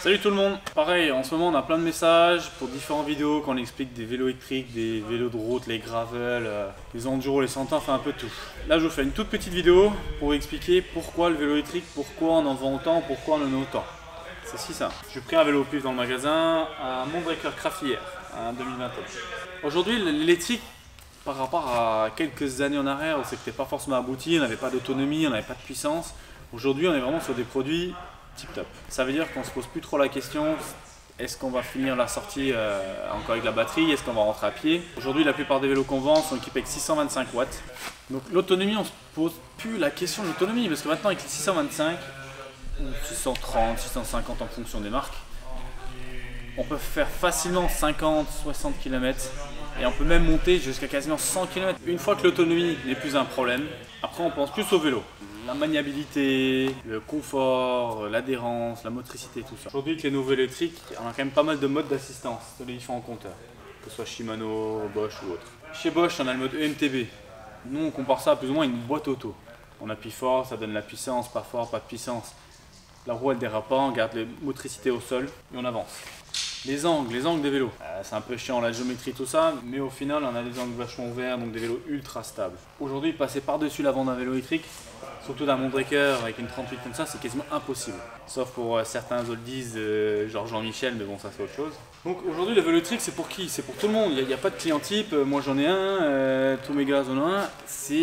Salut tout le monde. Pareil, en ce moment on a plein de messages pour différentes vidéos quand on explique des vélos électriques, des vélos de route, les gravel, les enduro, les centres, enfin un peu tout. Là je vous fais une toute petite vidéo pour vous expliquer pourquoi le vélo électrique, pourquoi on en vend autant, pourquoi on en a autant. C'est si simple. J'ai pris un vélo au pif dans le magasin, un Moonbreaker Craft hier, un 2021. Aujourd'hui l'électrique, par rapport à quelques années en arrière où c'était pas forcément abouti, on n'avait pas d'autonomie, on n'avait pas de puissance. Aujourd'hui on est vraiment sur des produits tip top. Ça veut dire qu'on se pose plus trop la question, est-ce qu'on va finir la sortie encore avec la batterie, est-ce qu'on va rentrer à pied. Aujourd'hui la plupart des vélos qu'on vend sont équipés avec 625 watts. Donc l'autonomie, on se pose plus la question de l'autonomie parce que maintenant avec les 625 ou 630, 650 en fonction des marques, on peut faire facilement 50, 60 km et on peut même monter jusqu'à quasiment 100 km. Une fois que l'autonomie n'est plus un problème, après on pense plus au vélo. La maniabilité, le confort, l'adhérence, la motricité, tout ça. Aujourd'hui avec les nouveaux électriques, on a quand même pas mal de modes d'assistance sur les différents compteurs, que ce soit Shimano, Bosch ou autre. Chez Bosch on a le mode EMTB. Nous on compare ça à plus ou moins une boîte auto. On appuie fort, ça donne la puissance, pas fort, pas de puissance. La roue elle dérape pas, on garde la motricité au sol et on avance. Les angles des vélos, c'est un peu chiant la géométrie tout ça, mais au final on a des angles vachement ouverts, donc des vélos ultra stables. Aujourd'hui passer par-dessus l'avant d'un vélo électrique, surtout d'un Moonbreaker avec une 38 comme ça, c'est quasiment impossible. Sauf pour certains oldies, genre Jean-Michel, mais bon ça c'est autre chose. Donc aujourd'hui le vélo électrique c'est pour qui? C'est pour tout le monde, il n'y a pas de client type, moi j'en ai un, tous mes gars en ont un.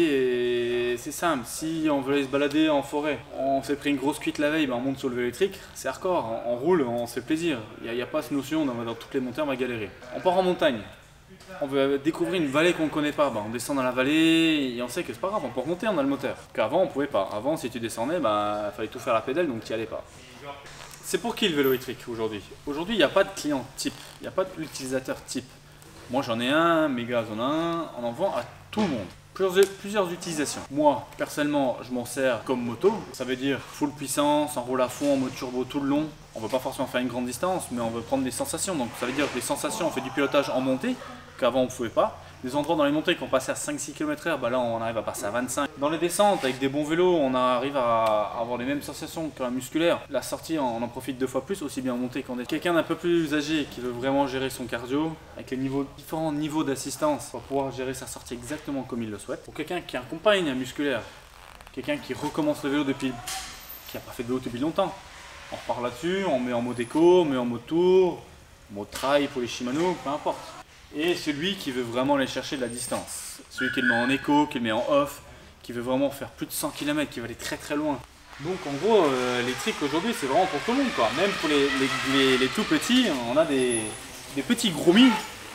C'est simple, si on veut aller se balader en forêt, on s'est pris une grosse cuite la veille, ben on monte sur le vélo électrique, c'est hardcore, on roule, on se fait plaisir. Il n'y a pas cette notion, dans toutes les montées on va galérer. On part en montagne. On veut découvrir une vallée qu'on ne connaît pas, on descend dans la vallée et on sait que c'est pas grave, on peut remonter, on a le moteur. Qu'avant on pouvait pas, avant si tu descendais, il fallait tout faire à la pédale donc tu n'y allais pas. C'est pour qui le vélo électrique aujourd'hui? Aujourd'hui il n'y a pas de client type, il n'y a pas d'utilisateur type. Moi j'en ai un, mes gars en ont un, on en vend à tout le monde. Plusieurs utilisations. Moi personnellement je m'en sers comme moto, ça veut dire full puissance, on roule à fond en mode turbo tout le long. On ne veut pas forcément faire une grande distance mais on veut prendre des sensations, donc ça veut dire que les sensations, on fait du pilotage en montée qu'avant on ne pouvait pas. Des endroits dans les montées qu'on passait à 5-6 km/h, là on arrive à passer à 25. Dans les descentes avec des bons vélos on arrive à avoir les mêmes sensations qu'un musculaire. La sortie on en profite 2 fois plus, aussi bien en montée qu'en descente. Quelqu'un d'un peu plus âgé qui veut vraiment gérer son cardio avec les différents niveaux d'assistance pour pouvoir gérer sa sortie exactement comme il le souhaite. Pour quelqu'un qui accompagne un musculaire, quelqu'un qui recommence le vélo qui n'a pas fait de vélo depuis longtemps, on repart là-dessus, on met en mode éco, on met en mode tour, mode trail pour les Shimano, peu importe. Et celui qui veut vraiment aller chercher de la distance, celui qui le met en éco, qui le met en off, qui veut vraiment faire plus de 100 km, qui veut aller très très loin. Donc en gros, l'électrique aujourd'hui c'est vraiment pour tout le monde quoi. Même pour les tout petits, on a des petits gros-mis.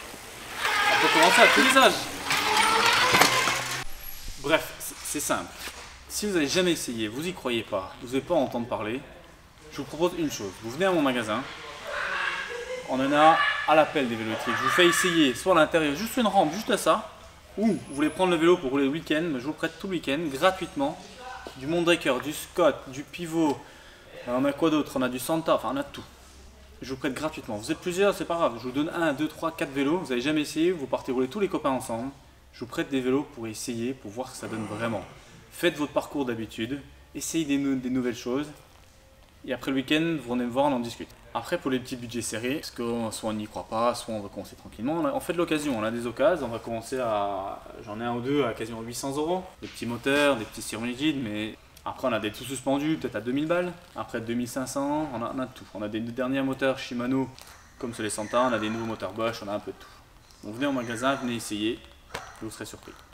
On peut commencer à tous les âges. Bref, c'est simple. Si vous n'avez jamais essayé, vous n'y croyez pas, vous n'avez pas à entendre parler, je vous propose une chose. Vous venez à mon magasin, on en a à l'appel des vélos électriques. Je vous fais essayer soit à l'intérieur, juste une rampe, juste à ça, ou vous voulez prendre le vélo pour rouler le week-end, je vous le prête tout le week-end gratuitement. Du Moonbreaker, du Scott, du Pivot, on a quoi d'autre? On a du Santa, enfin on a tout. Je vous prête gratuitement. Vous êtes plusieurs, c'est pas grave. Je vous donne 1, 2, 3, 4 vélos. Vous n'avez jamais essayé, vous partez rouler tous les copains ensemble. Je vous prête des vélos pour essayer, pour voir ce que ça donne vraiment. Faites votre parcours d'habitude, essayez des nouvelles choses. Et après le week-end, vous venez me voir, on en discute. Après, pour les petits budgets serrés, parce que soit on n'y croit pas, soit on va commencer tranquillement, on fait de l'occasion, on a des occasions, on va commencer à, j'en ai un ou deux à quasiment 800 €. Des petits moteurs, des petits semi-rigides, mais après on a des tout suspendus, peut-être à 2000 balles, après 2500, on a de tout. On a des derniers moteurs Shimano, comme sur les Santa, on a des nouveaux moteurs Bosch, on a un peu de tout. Donc venez au magasin, venez essayer, vous serez surpris.